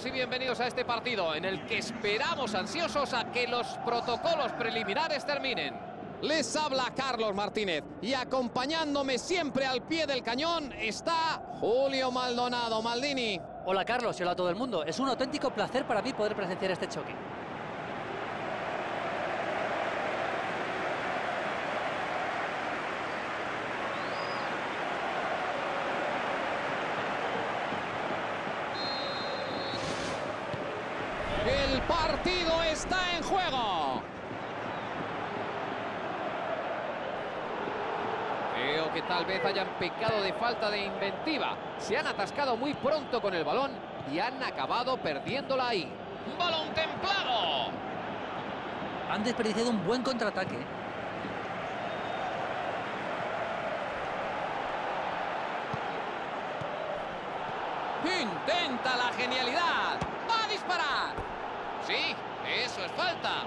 y bienvenidos a este partido en el que esperamos ansiosos a que los protocolos preliminares terminen. Les habla Carlos Martínez y acompañándome siempre al pie del cañón está Julio Maldonado. Maldini. Hola Carlos y hola a todo el mundo. Es un auténtico placer para mí poder presenciar este choque. El partido está en juego. Creo que tal vez hayan pecado de falta de inventiva. Se han atascado muy pronto con el balón y han acabado perdiéndola ahí. ¡Balón templado! Han desperdiciado un buen contraataque. Intenta la genialidad. ¡Va a disparar! Sí, eso es falta.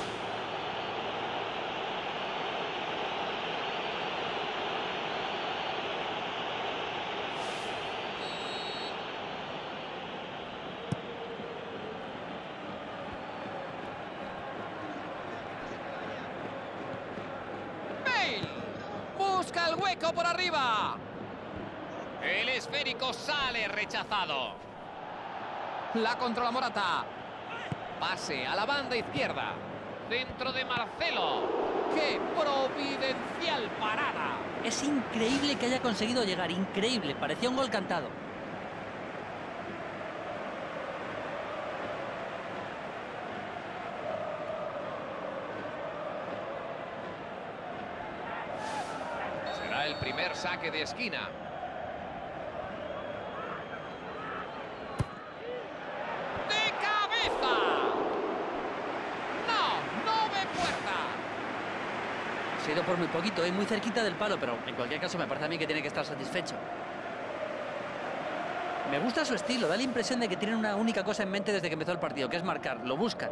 Bale busca el hueco por arriba. El esférico sale rechazado. La controla Morata. Pase a la banda izquierda. Dentro de Marcelo. ¡Qué providencial parada! Es increíble que haya conseguido llegar, increíble. Parecía un gol cantado. Será el primer saque de esquina. Se ha ido por muy poquito, muy cerquita del palo, pero en cualquier caso me parece a mí que tiene que estar satisfecho. Me gusta su estilo, da la impresión de que tienen una única cosa en mente desde que empezó el partido, que es marcar, lo buscan.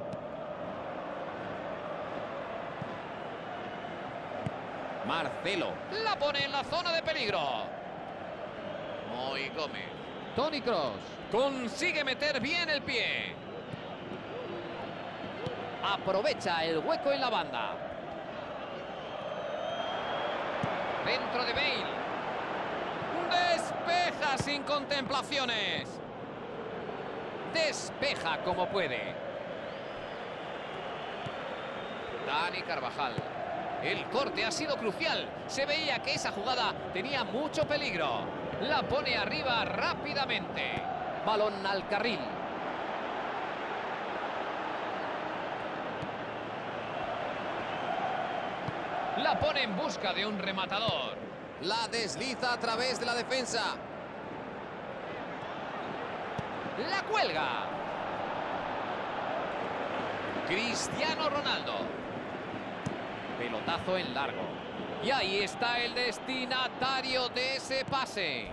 Marcelo la pone en la zona de peligro. Muy Gómez. Toni Kroos Consigue meter bien el pie. Aprovecha el hueco en la banda. Dentro de Bale. Despeja sin contemplaciones. Despeja como puede. Dani Carvajal. El corte ha sido crucial. Se veía que esa jugada tenía mucho peligro. La pone arriba rápidamente. Balón al carril. La pone en busca de un rematador. La desliza a través de la defensa. La cuelga. Cristiano Ronaldo. Pelotazo en largo. Y ahí está el destinatario de ese pase.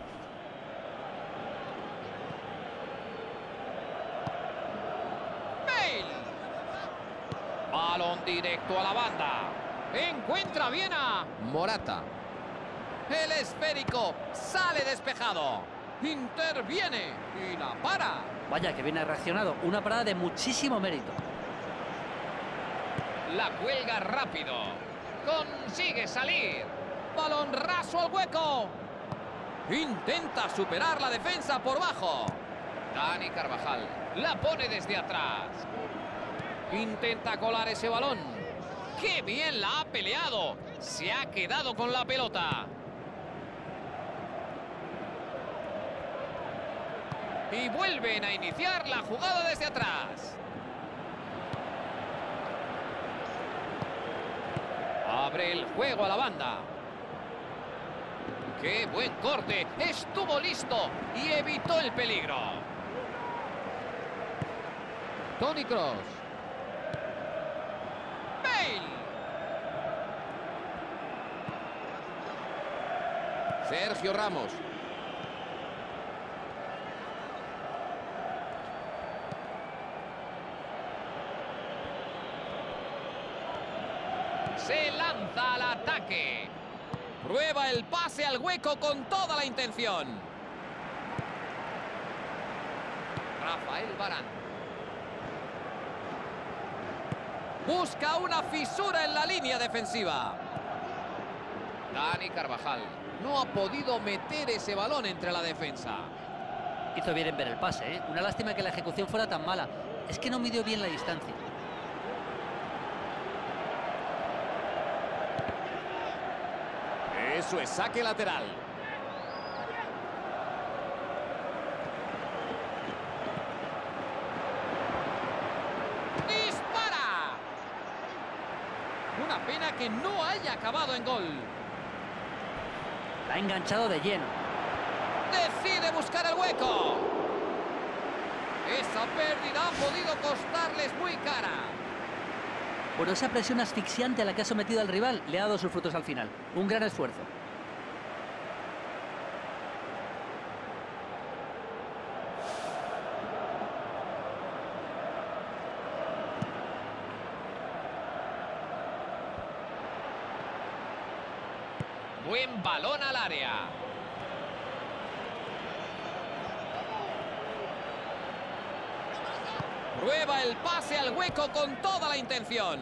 Bale. Balón directo a la banda. Encuentra bien a Morata. El esférico sale despejado. Interviene y la para. Vaya, que bien ha reaccionado. Una parada de muchísimo mérito. La cuelga rápido. Consigue salir. Balón raso al hueco. Intenta superar la defensa por bajo. Dani Carvajal la pone desde atrás. Intenta colar ese balón. ¡Qué bien la ha peleado! Se ha quedado con la pelota. Y vuelven a iniciar la jugada desde atrás. Abre el juego a la banda. ¡Qué buen corte! Estuvo listo y evitó el peligro. Toni Kroos. Sergio Ramos. Se lanza al ataque. Prueba el pase al hueco con toda la intención. Rafael Varane. Busca una fisura en la línea defensiva. Dani Carvajal. No ha podido meter ese balón entre la defensa. Hizo bien en ver el pase, ¿eh? Una lástima que la ejecución fuera tan mala. Es que no midió bien la distancia. Eso es saque lateral. ¡Dispara! Una pena que no haya acabado en gol. La ha enganchado de lleno. Decide buscar el hueco. Esa pérdida ha podido costarles muy cara. Bueno, esa presión asfixiante a la que ha sometido al rival le ha dado sus frutos al final. Un gran esfuerzo. Buen balón al área. Prueba el pase al hueco con toda la intención.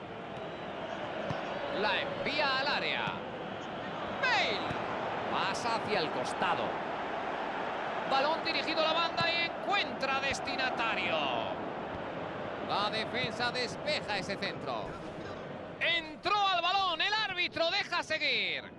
La envía al área. Bale. Pasa hacia el costado. Balón dirigido a la banda y encuentra destinatario. La defensa despeja ese centro. Entró al balón. El árbitro deja seguir.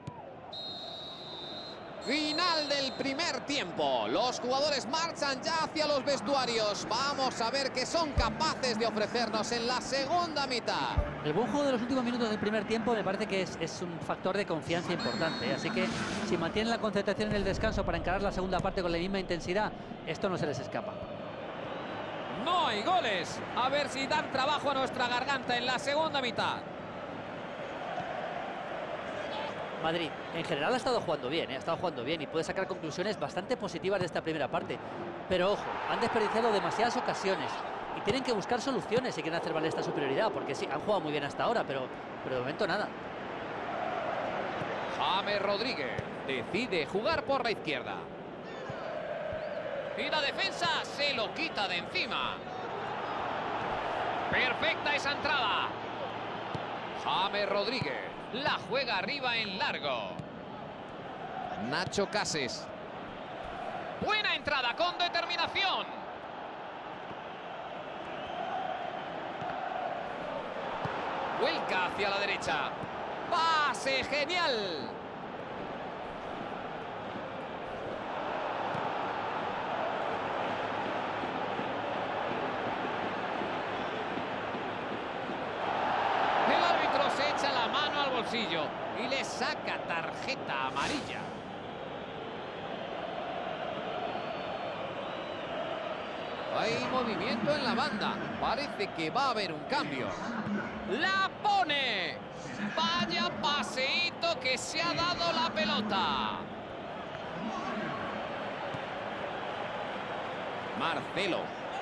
Final del primer tiempo. Los jugadores marchan ya hacia los vestuarios. Vamos a ver qué son capaces de ofrecernos en la segunda mitad. El buen juego de los últimos minutos del primer tiempo me parece que es un factor de confianza importante, ¿eh? Así que si mantienen la concentración en el descanso para encarar la segunda parte con la misma intensidad, esto no se les escapa. No hay goles. A ver si dan trabajo a nuestra garganta en la segunda mitad. Madrid, en general ha estado jugando bien, ¿eh? Ha estado jugando bien y puede sacar conclusiones bastante positivas de esta primera parte. Pero ojo, han desperdiciado demasiadas ocasiones y tienen que buscar soluciones si quieren hacer valer esta superioridad, porque sí, han jugado muy bien hasta ahora, pero de momento nada. James Rodríguez decide jugar por la izquierda. Y la defensa se lo quita de encima. Perfecta esa entrada. James Rodríguez la juega arriba en largo. Nacho Cases. Buena entrada con determinación. Vuelca hacia la derecha. ¡Pase genial! El árbitro se echa la mano al bolsillo y le saca tarjeta amarilla. Hay movimiento en la banda. Parece que va a haber un cambio. ¡La pone! Vaya paseíto que se ha dado la pelota. Marcelo.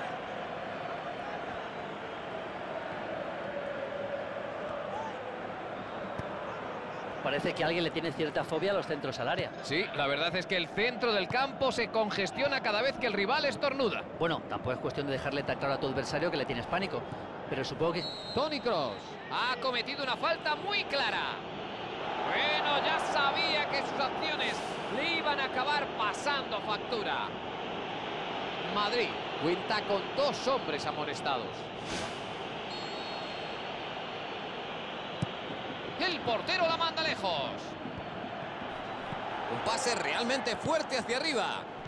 Parece que alguien le tiene cierta fobia a los centros al área. Sí, la verdad es que el centro del campo se congestiona cada vez que el rival estornuda. Bueno, tampoco es cuestión de dejarle tan claro a tu adversario que le tienes pánico, pero supongo que... Toni Kroos. Ha cometido una falta muy clara. Bueno, ya sabía que sus acciones le iban a acabar pasando factura. Madrid cuenta con 2 hombres amonestados. El portero la manda lejos. Un pase realmente fuerte hacia arriba.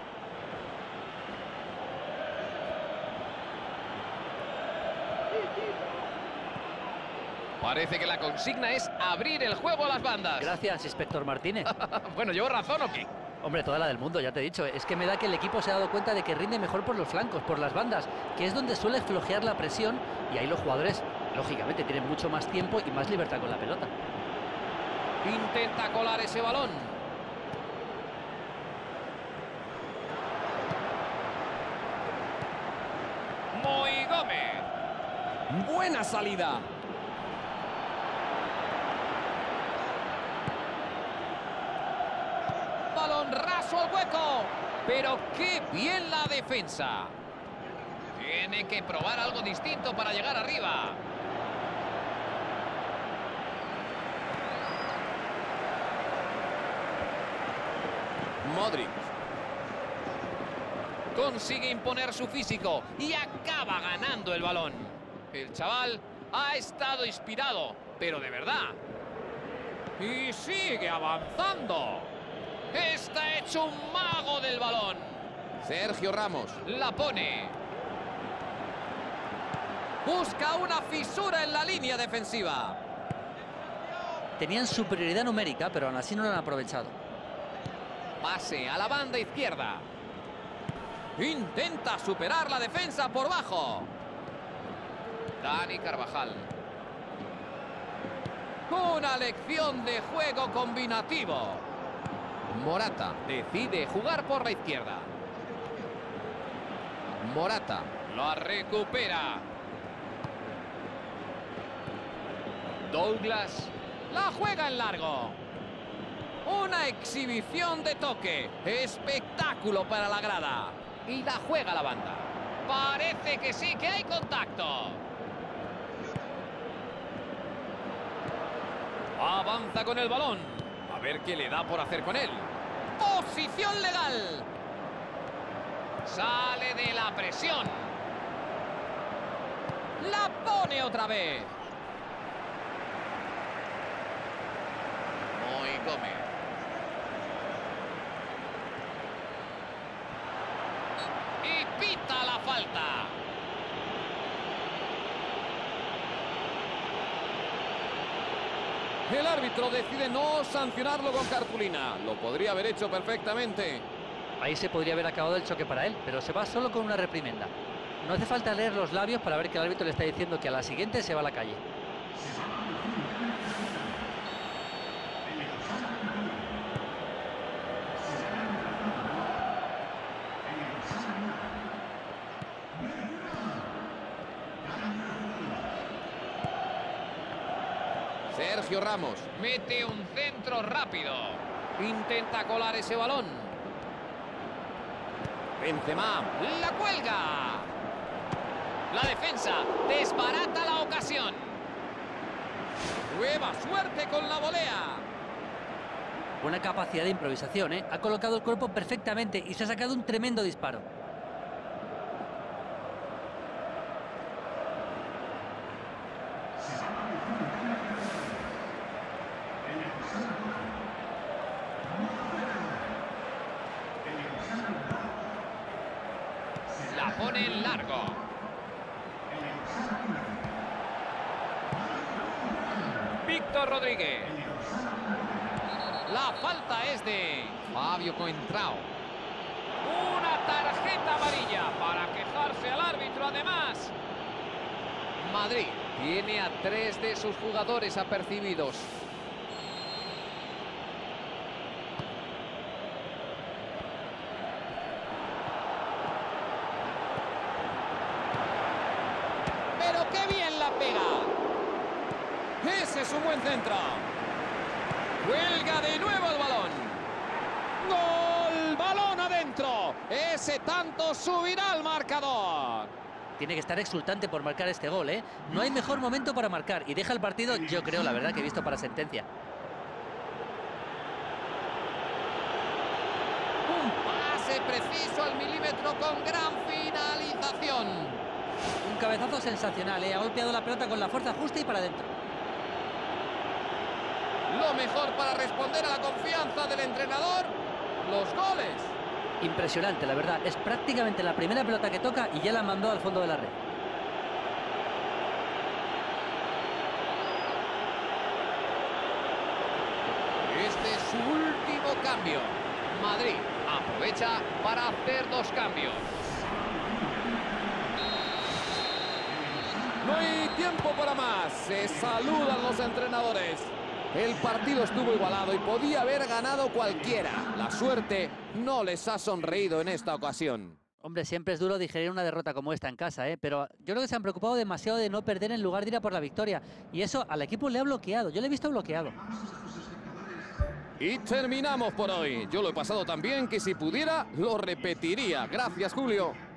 Parece que la consigna es abrir el juego a las bandas. Gracias, inspector Martínez. Bueno, ¿llevo razón o qué? Hombre, toda la del mundo, ya te he dicho. Es que me da que el equipo se ha dado cuenta de que rinde mejor por los flancos, por las bandas, que es donde suele flojear la presión, y ahí los jugadores, lógicamente, tienen mucho más tiempo y más libertad con la pelota. Intenta colar ese balón. Muy Gómez. Buena salida. Balón raso al hueco. Pero qué bien la defensa. Tiene que probar algo distinto para llegar arriba. Modric. Consigue imponer su físico y acaba ganando el balón. El chaval ha estado inspirado, pero de verdad. Y sigue avanzando. Está hecho un mago del balón. Sergio Ramos. La pone. Busca una fisura en la línea defensiva. Tenían superioridad numérica, pero aún así no lo han aprovechado. Pase a la banda izquierda. Intenta superar la defensa por bajo. Dani Carvajal. Una lección de juego combinativo. Morata. Decide jugar por la izquierda. Morata. La recupera. Douglas. La juega en largo. Una exhibición de toque. Espectáculo para la grada. Y la juega a la banda. Parece que sí, que hay contacto. Avanza con el balón. A ver qué le da por hacer con él. Posición legal. Sale de la presión. La pone otra vez. Muy Gómez. Y pita la falta. El árbitro decide no sancionarlo con cartulina. Lo podría haber hecho perfectamente. Ahí se podría haber acabado el choque para él, pero se va solo con una reprimenda. No hace falta leer los labios para ver que el árbitro le está diciendo que a la siguiente se va a la calle. Sergio Ramos. Mete un centro rápido. Intenta colar ese balón. Benzema. La cuelga. La defensa desbarata la ocasión. Nueva suerte con la volea. Buena capacidad de improvisación, ¿eh? Ha colocado el cuerpo perfectamente y se ha sacado un tremendo disparo. La pone en largo. Víctor Rodríguez. La falta es de Fabio Coentrao. Una tarjeta amarilla para quejarse al árbitro, además. Madrid tiene a 3 de sus jugadores apercibidos. Pero qué bien la pega. Ese es un buen centro. Cuelga de nuevo el balón. ¡Gol! ¡Balón adentro! Ese tanto subirá al marcador. Tiene que estar exultante por marcar este gol, ¿eh? No hay mejor momento para marcar y deja el partido, yo creo, la verdad, que he visto para sentencia. Un pase preciso al milímetro con gran finalización. Un cabezazo sensacional, ¿eh? Ha golpeado la pelota con la fuerza justa y para adentro. Lo mejor para responder a la confianza del entrenador, los goles. Impresionante, la verdad. Es prácticamente la primera pelota que toca y ya la mandó al fondo de la red. Este es su último cambio. Madrid aprovecha para hacer 2 cambios. No hay tiempo para más. Se saludan los entrenadores. El partido estuvo igualado y podía haber ganado cualquiera. La suerte no les ha sonreído en esta ocasión. Hombre, siempre es duro digerir una derrota como esta en casa, ¿eh? Pero yo creo que se han preocupado demasiado de no perder en lugar de ir a por la victoria. Y eso al equipo le ha bloqueado. Yo le he visto bloqueado. Y terminamos por hoy. Yo lo he pasado tan bien que si pudiera, lo repetiría. Gracias, Julio.